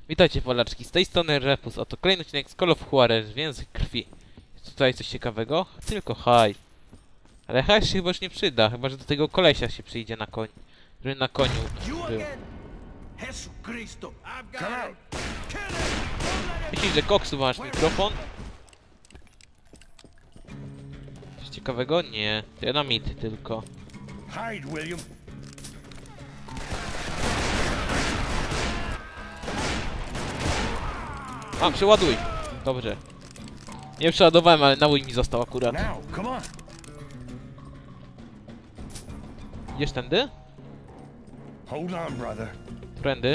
Witajcie Polaczki, z tej strony Repus, oto kolejny odcinek z Call of Juarez, Więzy Krwi. Jest tutaj coś ciekawego? Tylko haj. Ale haj się chyba już nie przyda, chyba że do tego kolesia się przyjdzie na koń, który na koniu był. Myślisz, że koksu masz mikrofon? Coś ciekawego? Nie, to ja na mity tylko. Hide, William. A, przeładuj! Dobrze. Nie przeładowałem, ale nabój mi został akurat. Now, come on. Idziesz tędy? Hold on, brother. Trendy.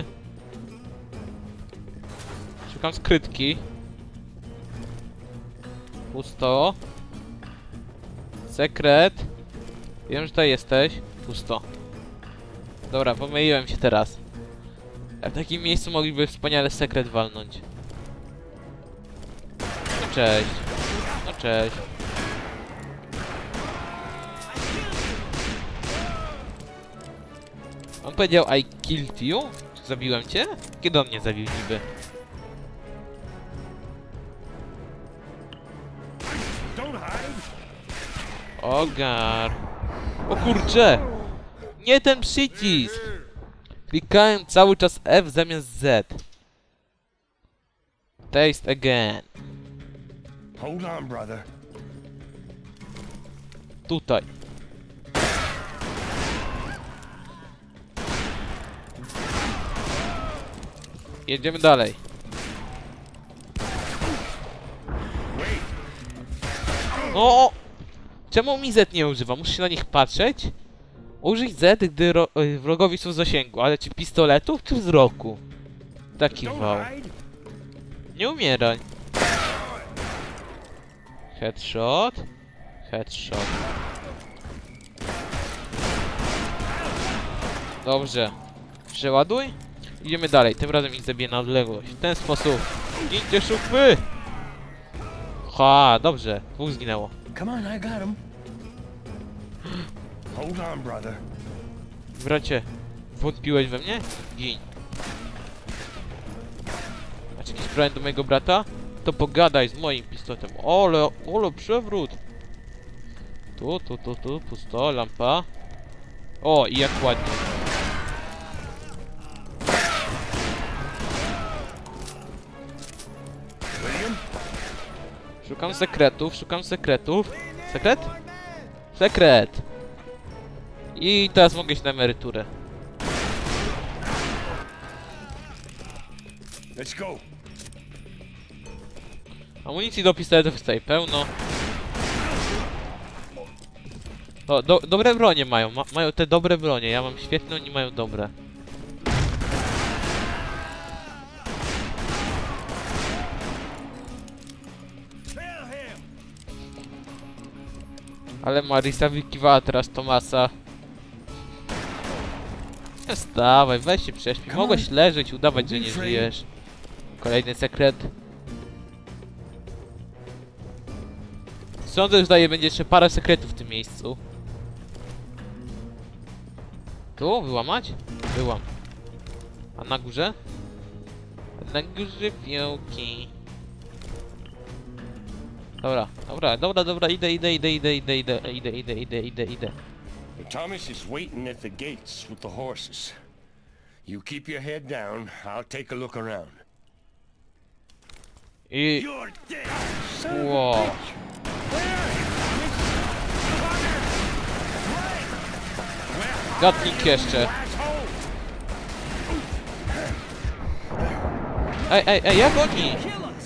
Szukam skrytki. Pusto. Sekret. Wiem, że tutaj jesteś. Pusto. Dobra, pomyliłem się teraz. A w takim miejscu mogliby wspaniale sekret walnąć. No cześć. No cześć. On powiedział I killed you? Czy zabiłem cię? Kiedy on mnie zabił niby? Don't hide. Ogar. O kurcze! Nie ten przycisk! Klikałem cały czas F zamiast Z. Taste again. Hold on, brother. Tutaj. Jedziemy dalej. Wait. No! Czemu mi Z nie używa? Muszę się na nich patrzeć? Użyj Z, gdy wrogowie są w zasięgu, ale czy pistoletów, czy wzroku? Taki wał. Don't hide. Nie umieraj. Headshot. Headshot. Dobrze. Przeładuj. Idziemy dalej. Tym razem ich zabiję na odległość. W ten sposób. Gincie szupy! Ha, dobrze. Dwóch zginęło. Come on, I got him. Hold on, brother. Bracie, wątpiłeś we mnie? Gin. Macie jakiś problem do mojego brata? To pogadaj z moim pistoletem. Ole, przewrót. Tu, pusto, lampa. O, i jak ładnie. William. Szukam sekretów, szukam sekretów. Sekret? Sekret! I teraz mogę iść na emeryturę. Let's go. Amunicji do pistoletów jest tutaj pełno. O, dobre bronie mają, mają te dobre bronie. Ja mam świetne, oni mają dobre. Ale Marisa wykiwała teraz Tomasa. Nie wstawaj, weź się prześpij. Mogłeś leżeć, udawać, że nie żyjesz. Kolejny sekret. Sądzę, że daje będzie jeszcze parę sekretów w tym miejscu. Tu? Wyłamać? Wyłam. A na górze? Na górze fiołki. Dobra, idę. Thomas is waiting at the gates with the horses. You keep your head down. I'll take a look around. I... You're dead. Wow. Gatnik jeszcze. Ej, jak oni?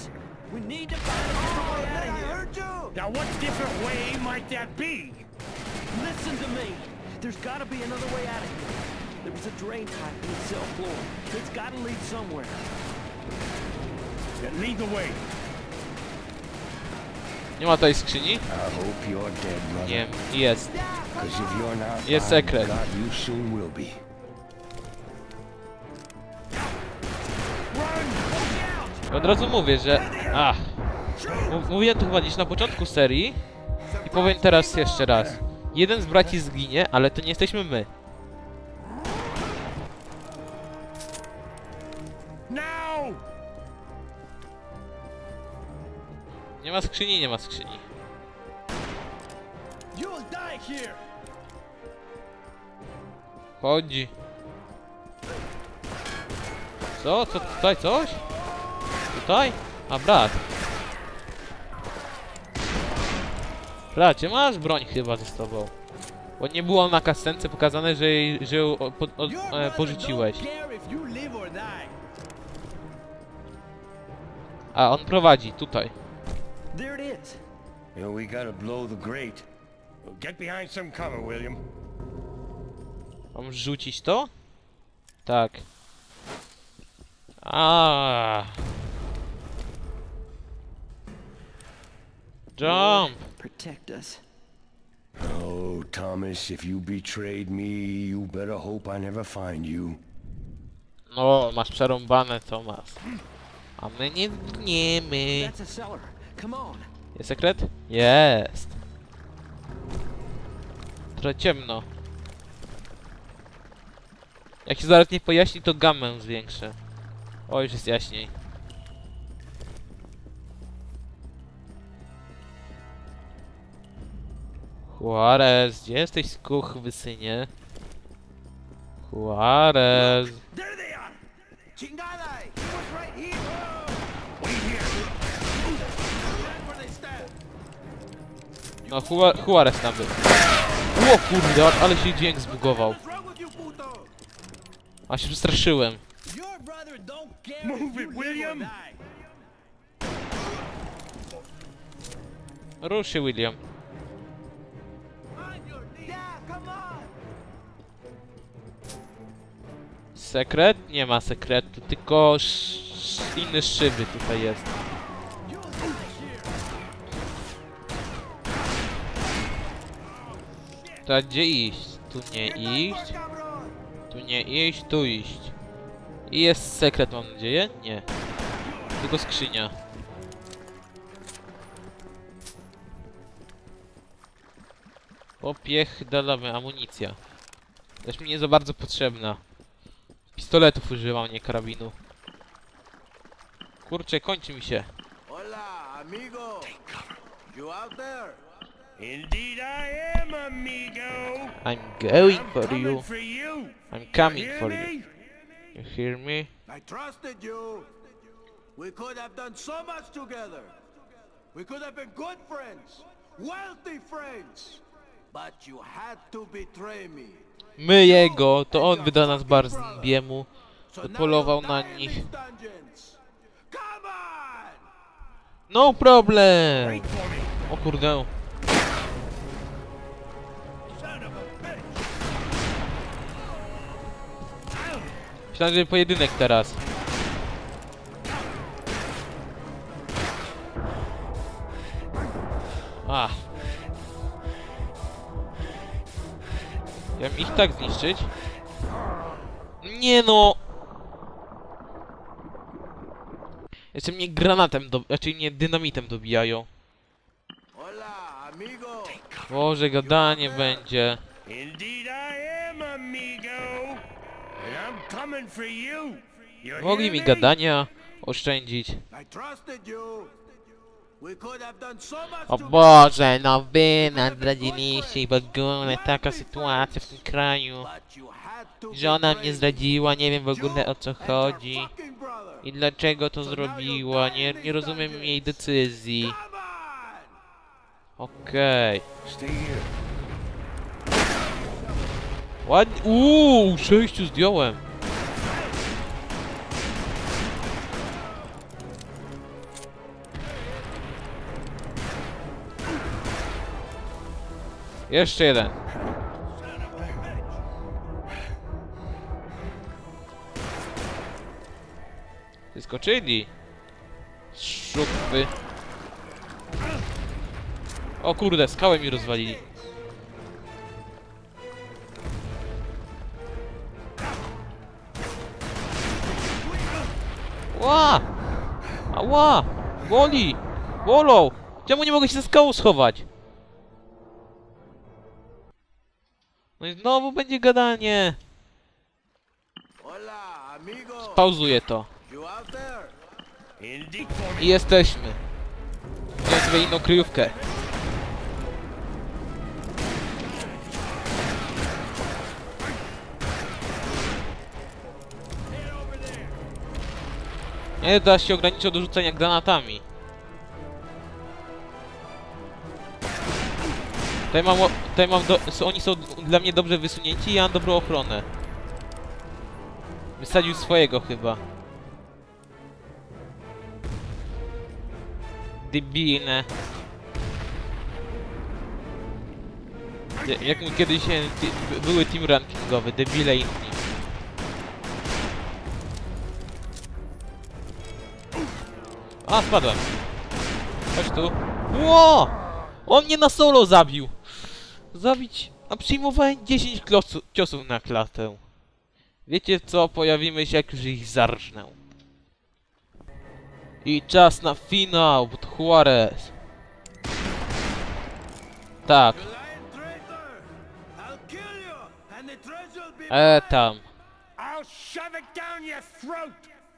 Now, what different way might that be? Listen to me. There's got to be another way out of here. There was a drain pipe in the cell floor. It's got to lead somewhere. Then lead the way. Nie ma tej skrzyni? I hope you're dead, brother. Nie, jest. 'Cause if you're not, Jest by sekret. God, you soon will be. Od razu mówię, że... Ach. Mówiłem to chyba gdzieś na początku serii. I powiem teraz jeszcze raz. Jeden z braci zginie, ale to nie jesteśmy my. Now! now! Nie ma skrzyni, nie ma skrzyni. You'll die here. Chodzi. Co? Co tutaj? Coś? Tutaj? A brat. Bracie, masz broń chyba ze sobą. Bo nie było na kasence pokazane, że ją porzuciłeś. A, on prowadzi, tutaj. There it is. You know, we gotta blow the grate. Get behind some cover, William. Mam rzucić to? Tak. A. Jump! Protect us. Oh, Thomas, if you betrayed me, you better hope I never find you. No, masz przerąbane, Tomas. A my nie zgniemy. That's a cellar. Come on. Jest sekret? Jest. Trochę ciemno. Jak się zaraz nie pojaśni, to gamę zwiększę. O, już jest jaśniej. Juarez, gdzie jesteś, skurwysynie? Juarez. There they are. Chingada! He was right here. That's where they stand. No, Juarez tam był. O kurde, ale się dźwięk zbugował. What's wrong with you, puto? A się przestraszyłem. Your brother don't care Move if you it, live or William. die. Rusz się, William. On your knees. Yeah, come on. Sekret? Nie ma sekretu, tylko inny szyby tutaj jest. You'll die here. To gdzie iść? Tu nie iść. Tu nie iść, tu iść. I jest sekret, mam nadzieję? Nie. Tylko skrzynia. Opiechdalamy, amunicja. Też mi nie za bardzo potrzebna. Pistoletów używam, nie karabinu. Kurczę, kończy mi się. Hola, amigo. You out there? Indeed I am, amigo. I'm going I'm for coming you. for you. I'm coming Hear for me? you. You hear me? I trusted you. We could have done so much together. We could have been good friends, wealthy friends. But you had to betray me. My jego, to on wyda nas Barzbiemu. So To now polował you'll na die in nich. these dungeons. Come on! No problem! Wait for me. O kurde. Son of a bitch. Myślałem, że pojedynek teraz. A. Chciałem ich tak zniszczyć. Nie no! Jeszcze mnie granatem raczej mnie dynamitem dobijają. Hola, amigo. Boże, gadanie będzie. Indeed I am, amigo. And I'm coming for you. You Mogli hear mi me? gadania oszczędzić. I trusted you. We could have done so much O together. Boże, no wy nas zdradziliście i w ogóle taka sytuacja w tym kraju. But you had to Żona betray mnie me. zdradziła, nie wiem w You ogóle o co and your chodzi. fucking brother. I dlaczego to zrobiła, nie rozumiem jej decyzji. Come on! Okej. Stay here. Ładnie, 6 zdjąłem. Jeszcze jeden. Wyskoczyli. Szupy. O kurde, skałę mi rozwalili. Ła! Ała! Boli! Bolą! Czemu nie mogę się za skałą schować? No i znowu będzie gadanie. Hola, amigo. Pauzuję to. You out there? there. Indeed for me. I jesteśmy. Wziąłem sobie inną kryjówkę. Nie da się ograniczyć do rzucenia granatami. Oni są dla mnie dobrze wysunięci i ja mam dobrą ochronę. Wysadził swojego chyba. Debilne. Jak mi kiedyś były team rankingowe, debile inni. A, spadłem. Chodź tu. Ło! On mnie na solo zabił. Zabić... A przyjmowałem 10 ciosów na klatę. Wiecie co? Pojawimy się, jak już ich zarżnę. I czas na finał, pod Juarez. Tak. Tam. I'll shove it down your throat.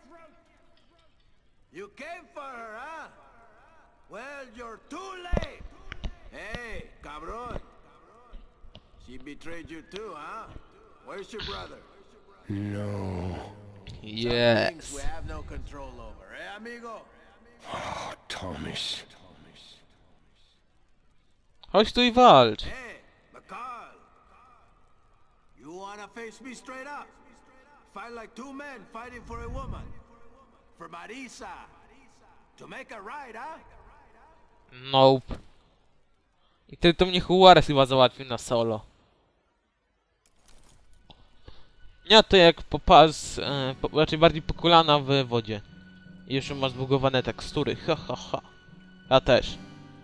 You came for her, huh? Well, you're too late. Hey, cabron. She betrayed you too, huh? Where's your brother? No. Things we Yes. have no control over, eh, amigo? Oh, Thomas. Chodź tu i walcz. Hey, McCall. You wanna face me straight up? Fight like two men fighting for a woman. For Marisa. To make it right, huh? Nope. I wtedy to mnie Juarez chyba załatwił na solo. Nie, to jak popas... raczej bardziej po kolana w wodzie. I jeszcze masz zbugowane tekstury, ha ha ha. Ja też.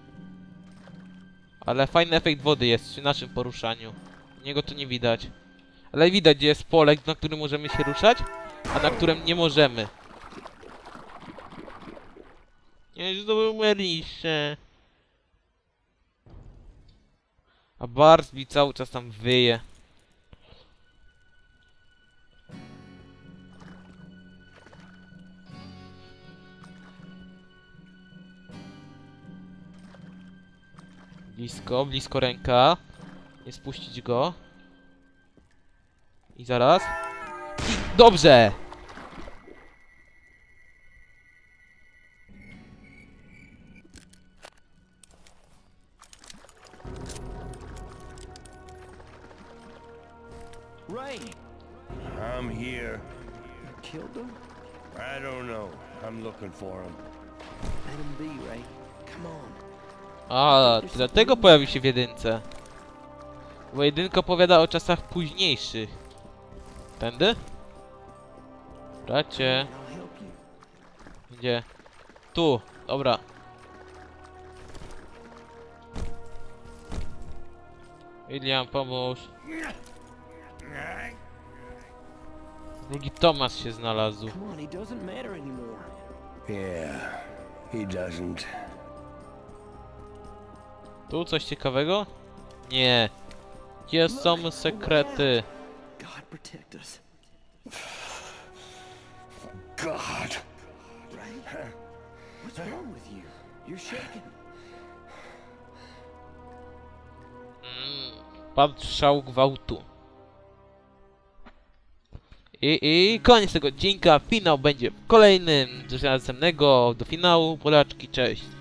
Ale fajny efekt wody jest przy naszym poruszaniu. Niego to nie widać. Ale widać, gdzie jest pole, na którym możemy się ruszać, a na którym nie możemy. Nie zdobył Melisze. A Barsby cały czas tam wyje. Blisko, blisko ręka. Nie spuścić go. I zaraz. I dobrze! Ray, I'm here. you killed him? I don't know. I'm looking for him. Let him be, Ray. Come on. A, dlatego pojawił się w jedynce. Bo jedynka opowiada o czasach późniejszych. Tędy? Bracie. I'll help you. Gdzie? Tu, dobra. William, pomóż. Drugi Tomasz się znalazł. Come on, he doesn't matter anymore. Yeah, he doesn't. Tu coś ciekawego? Nie. Gdzie są sekrety? God protect us. God. Ray? What's wrong with you? You're shaking. Patrzał gwałtu. I koniec tego odcinka. Finał będzie w kolejnym. Do następnego. Do finału. Polaczki, cześć.